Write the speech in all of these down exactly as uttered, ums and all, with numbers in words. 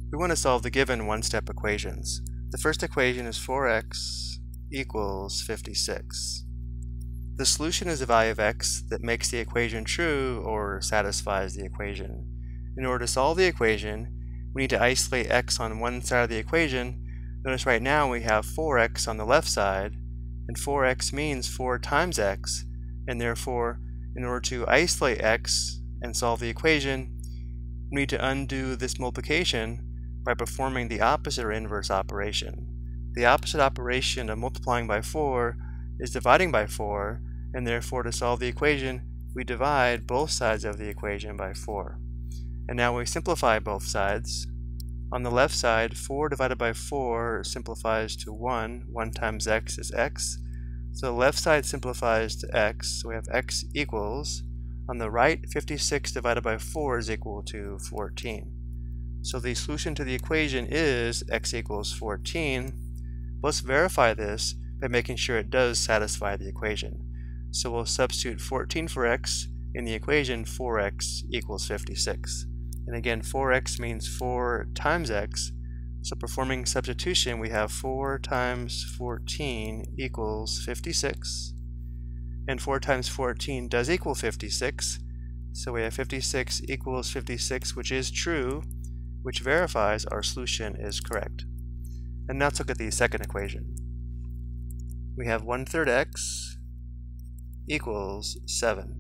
We want to solve the given one-step equations. The first equation is four x equals fifty-six. The solution is a value of x that makes the equation true or satisfies the equation. In order to solve the equation, we need to isolate x on one side of the equation. Notice right now we have four x on the left side, and four x means four times x, and therefore, in order to isolate x and solve the equation, we need to undo this multiplication by performing the opposite or inverse operation. The opposite operation of multiplying by four is dividing by four, and therefore to solve the equation, we divide both sides of the equation by four. And now we simplify both sides. On the left side, four divided by four simplifies to one. one times x is x. So the left side simplifies to x, so we have x equals, on the right, fifty-six divided by four is equal to fourteen. So the solution to the equation is x equals fourteen. Let's verify this by making sure it does satisfy the equation. So we'll substitute fourteen for x in the equation. four x equals fifty-six. And again, four x means four times x. So performing substitution, we have four times fourteen equals fifty-six. And four times fourteen does equal fifty-six. So we have fifty-six equals fifty-six, which is true, which verifies our solution is correct. And now let's look at the second equation. We have one third x equals seven.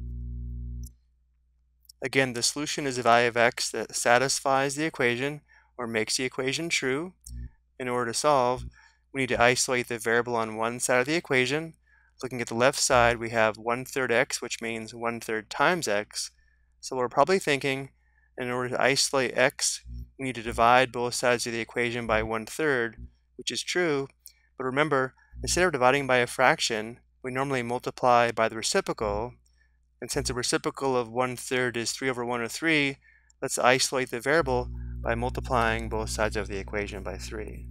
Again, the solution is a value of x that satisfies the equation or makes the equation true. In order to solve, we need to isolate the variable on one side of the equation. Looking at the left side, we have one third x, which means one third times x. So we're probably thinking, in order to isolate x, we need to divide both sides of the equation by one third, which is true. But remember, instead of dividing by a fraction, we normally multiply by the reciprocal. And since the reciprocal of one third is three over one or three, let's isolate the variable by multiplying both sides of the equation by three.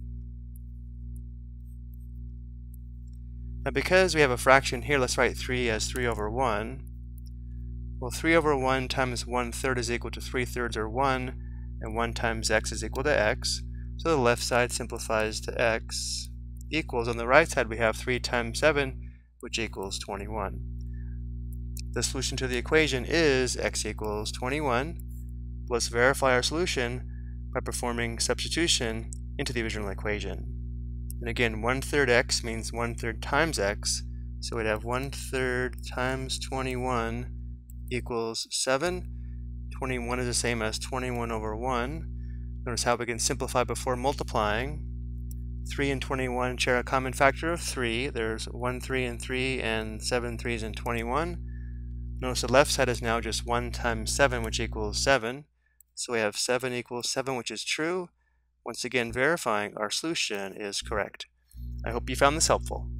Now because we have a fraction here, let's write three as three over one. Well, three over one times one third is equal to three thirds or one, and one times x is equal to x. So the left side simplifies to x equals, on the right side we have three times seven, which equals twenty-one. The solution to the equation is x equals twenty-one. Let's verify our solution by performing substitution into the original equation. And again, one third x means one third times x, so we'd have one third times twenty-one equals seven. twenty-one is the same as twenty-one over one. Notice how we can simplify before multiplying. three and twenty-one share a common factor of three. There's one three and three, and seven threes and twenty-one. Notice the left side is now just one times seven, which equals seven. So we have seven equals seven, which is true. Once again, verifying our solution is correct. I hope you found this helpful.